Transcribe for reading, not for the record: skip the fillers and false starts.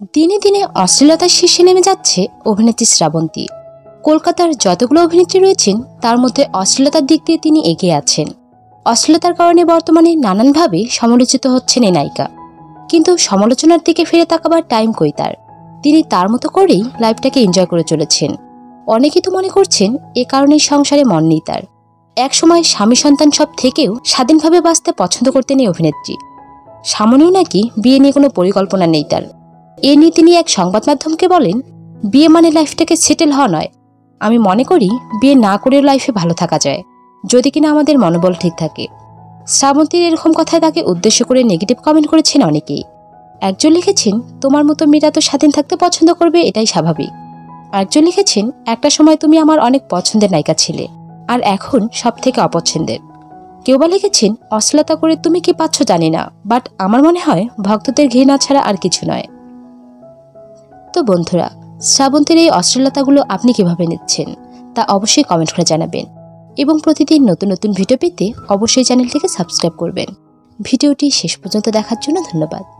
দিনে দিনে অশ্লীলতার শীর্ষে নেমে যাচ্ছে অভিনেত্রী শ্রাবন্তী। কলকাতার যতগুলো অভিনেত্রী রয়েছেন তার মধ্যে অশ্লীলতার দিক দিয়ে তিনি এগিয়ে আছেন। অশ্লীলতার কারণে বর্তমানে নানানভাবে সমালোচিত হচ্ছেন এই নায়িকা, কিন্তু সমালোচনার দিকে ফিরে তাকাবার টাইম কই তার। তিনি তার মতো করেই লাইফটাকে এনজয় করে চলেছেন। অনেকেই তো মনে করছেন এ কারণেই সংসারে মন নেই তার। একসময় স্বামী সন্তান সব থেকেও স্বাধীনভাবে বাঁচতে পছন্দ করতেন এই অভিনেত্রী। সামনেও নাকি বিয়ে নিয়ে কোনো পরিকল্পনা নেই তার। এ নিয়ে তিনি এক সংবাদ মাধ্যমকে বলেন, বিয়ে মানে লাইফটাকে সেটেল হওয়া নয়। আমি মনে করি বিয়ে না করেও লাইফে ভালো থাকা যায়, যদি কিনা আমাদের মনোবল ঠিক থাকে। শ্রাবন্তীর এরকম কথায় তাকে উদ্দেশ্য করে নেগেটিভ কমেন্ট করেছেন অনেকেই। একজন লিখেছেন, তোমার মতো মেয়েরা তো স্বাধীন থাকতে পছন্দ করবে, এটাই স্বাভাবিক। আরেকজন লিখেছেন, একটা সময় তুমি আমার অনেক পছন্দের নায়িকা ছিলে, আর এখন সব থেকে অপছন্দের। কেউ বা লিখেছেন, অশ্লীলতা করে তুমি কি পাচ্ছ জানি না, বাট আমার মনে হয় ভক্তদের ঘৃণা ছাড়া আর কিছু নয়। তো বন্ধুরা, শ্রাবন্তীর এই অশ্লীলতাগুলো আপনি কিভাবে নিচ্ছেন তা অবশ্যই কমেন্ট করে জানাবেন, এবং প্রতিদিন নতুন নতুন ভিডিও পেতে অবশ্যই চ্যানেলটিকে সাবস্ক্রাইব করবেন। ভিডিওটি শেষ পর্যন্ত দেখার জন্য ধন্যবাদ।